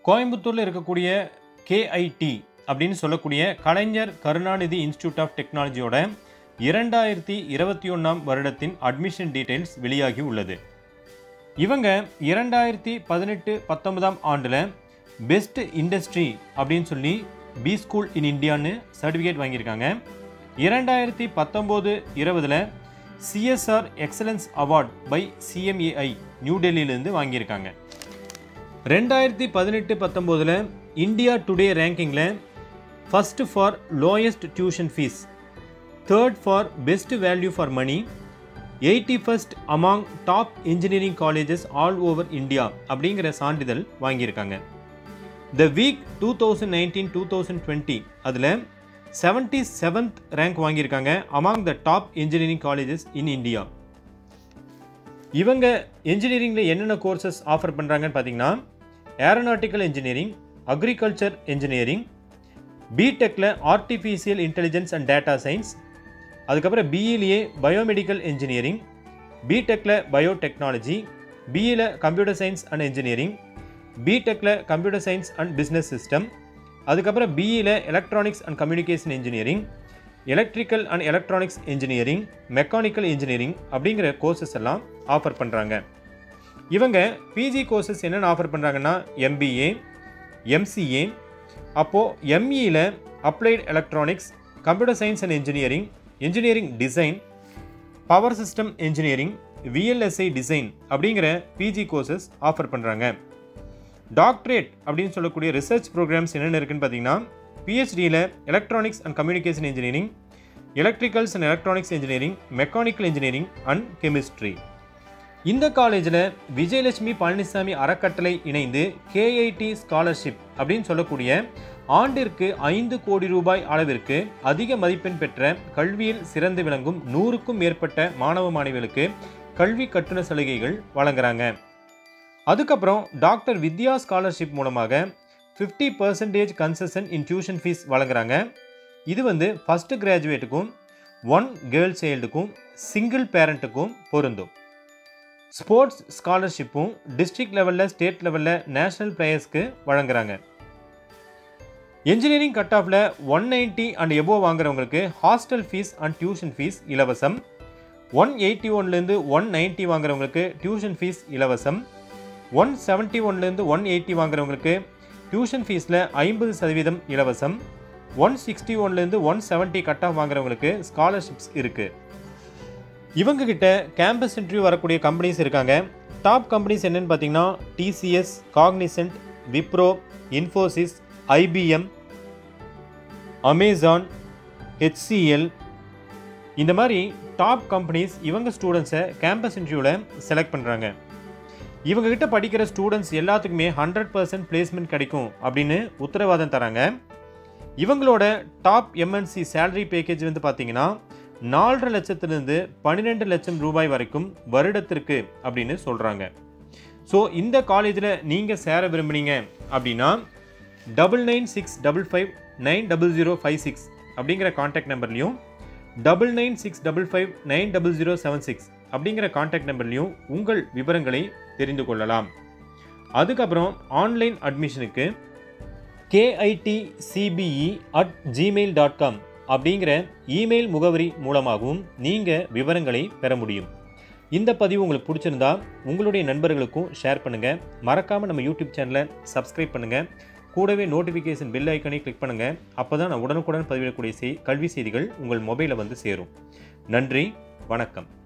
கோயம்புத்தூரில் இருக்கக்கூடிய கேஐடி அப்படின்னு சொல்லக்கூடிய கலைஞர் கருணாநிதி இன்ஸ்டிடியூட் ஆஃப் டெக்னாலஜியோட 2021ஆம் வருடத்தின் அட்மிஷன் டீட்டெயில்ஸ் வெளியாகி உள்ளது. இவங்க 2018-19ஆம் ஆண்டில் பெஸ்ட் இண்டஸ்ட்ரி அப்படின்னு சொல்லி பி ஸ்கூல் இன் இந்தியான்னு சர்டிஃபிகேட் வாங்கியிருக்காங்க. 2019-20ல் CSR excellence award by CMAI new டெல்லியிலேருந்து வாங்கியிருக்காங்க. 2018-19ல் இந்தியா டுடே ரேங்கிங்கில் first for lowest tuition fees, third for best value for money, 81st among top engineering colleges all over India அப்படிங்கிற சான்றிதழ் வாங்கியிருக்காங்க. த வீக் 2019-2020 அதில் 77th ரேங்க் வாங்கியிருக்காங்க among the top engineering colleges in India. இவங்க இன்ஜினியரிங்கில் என்னென்ன courses offer பண்ணுறாங்கன்னு பார்த்தீங்கன்னா ஏரோநாட்டிக்கல் இன்ஜினியரிங், அக்ரிகல்ச்சர் இன்ஜினியரிங், பிடெக்கில் artificial intelligence and data science, அதுக்கப்புறம் பிஇலேயே பயோமெடிக்கல் இன்ஜினியரிங், பிடெக்கில் பயோடெக்னாலஜி, பிஇயில் கம்ப்யூட்டர் சயின்ஸ் அண்ட் இன்ஜினியரிங், பிடெக்கில் computer science and business system, அதுக்கப்புறம் பிஇயில் electronics and communication engineering, electrical and electronics engineering, mechanical engineering அப்படிங்கிற courses எல்லாம் ஆஃபர் பண்ணுறாங்க. இவங்க பிஜி கோர்சஸ் என்னென்ன ஆஃபர் பண்ணுறாங்கன்னா எம்பிஏ, எம்சிஏ, அப்போது எம்இயில் applied electronics, computer science and engineering, engineering design, power system engineering, VLSI design அப்படிங்கிற பிஜி கோர்சஸ் ஆஃபர் பண்ணுறாங்க. டாக்டரேட் அப்படின்னு சொல்லக்கூடிய ரிசர்ச் ப்ரோக்ராம்ஸ் என்னென்ன இருக்குன்னு பார்த்தீங்கன்னா பிஹெச்டியில் electronics and communication engineering, electricals and electronics engineering, mechanical engineering and chemistry. இந்த காலேஜில் விஜயலட்சுமி பழனிசாமி அறக்கட்டளை இணைந்து கேஐடி ஸ்காலர்ஷிப் அப்படின்னு சொல்லக்கூடிய ஆண்டிற்கு 5 கோடி ரூபாய் அளவிற்கு அதிக மதிப்பெண் பெற்ற கல்வியில் சிறந்து விளங்கும் 100க்கும் மேற்பட்ட மாணவ மாணவிகளுக்கு கல்வி கட்டண சலுகைகள் வழங்குறாங்க. அதுக்கப்புறம் டாக்டர் வித்யா ஸ்காலர்ஷிப் மூலமாக 50% கன்செஷன் இன் டியூஷன் ஃபீஸ் வழங்குறாங்க. இது ஃபஸ்ட்டு கிராஜுவேட்டுக்கும் 1 கேர்ள் சைல்டுக்கும் சிங்கிள் பேரண்ட்டுக்கும் பொருந்தும். ஸ்போர்ட்ஸ் ஸ்காலர்ஷிப்பும் டிஸ்ட்ரிக்ட் லெவலில், ஸ்டேட் லெவலில், நேஷனல் பிளேயர்ஸ்க்கு வழங்குறாங்க. இன்ஜினியரிங் கட் ஆஃபில் 190 அண்ட் எபோவ் வாங்குறவங்களுக்கு hostel fees and tuition fees இலவசம். 181லேருந்து 190 வாங்குறவங்களுக்கு டியூஷன் ஃபீஸ் இலவசம். 171லேருந்து 180 வாங்குறவங்களுக்கு டியூஷன் ஃபீஸில் 50% இலவசம். 161லேருந்து 170 கட் ஆஃப் வாங்குறவங்களுக்கு ஸ்காலர்ஷிப்ஸ் இருக்குது. இவங்ககிட்ட கேம்பஸ் இன்டர்வியூ வரக்கூடிய கம்பெனிஸ் இருக்காங்க. டாப் கம்பெனிஸ் என்னென்னு பார்த்தீங்கன்னா TCS, Cognizant, Wipro, Infosys, IBM, Amazon, HCL, இந்த மாதிரி டாப் கம்பெனிஸ் இவங்க ஸ்டூடெண்ட்ஸை கேம்பஸ் இன்டர்வியூவில் செலக்ட் பண்ணுறாங்க. இவங்ககிட்ட படிக்கிற ஸ்டூடெண்ட்ஸ் எல்லாத்துக்குமே 100% பிளேஸ்மெண்ட் கிடைக்கும் அப்படின்னு உத்தரவாதம் தராங்க. இவங்களோட டாப் எம்என்சி சேலரி பேக்கேஜ் பார்த்தீங்கன்னா 4.5 லட்சத்திலிருந்து 12 லட்சம் ரூபாய் வரைக்கும் வருடத்திற்கு அப்படின்னு சொல்கிறாங்க. ஸோ இந்த காலேஜில் நீங்கள் சேர விரும்புனீங்க அப்படின்னா 9965559056 அப்படிங்கிற கான்டாக்ட் நம்பர்லையும் 9965590076 அப்படிங்கிற கான்டாக்ட் நம்பர்லையும் உங்கள் விவரங்களை தெரிந்து கொள்ளலாம். அதுக்கப்புறம் ஆன்லைன் அட்மிஷனுக்கு kitcbe@gmail.com அப்படிங்கிற இமெயில் முகவரி மூலமாகவும் நீங்கள் விவரங்களை பெற முடியும். இந்த பதிவு உங்களுக்கு பிடிச்சிருந்தா உங்களுடைய நண்பர்களுக்கும் ஷேர் பண்ணுங்கள். மறக்காமல் நம்ம யூடியூப் சேனலை சப்ஸ்கிரைப் பண்ணுங்கள். கூடவே நோட்டிஃபிகேஷன் பெல் ஐக்கனை கிளிக் பண்ணுங்கள். அப்போ தான் நான் உடனுக்குடன் பதிவிடக்கூடிய கல்வி செய்திகள் உங்கள் மொபைலில் சேரும். நன்றி, வணக்கம்.